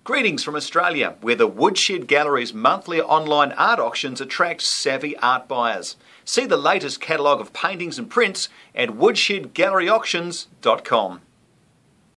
Greetings from Australia, where the Woodshed Gallery's monthly online art auctions attract savvy art buyers. See the latest catalogue of paintings and prints at woodshedgalleryauctions.com.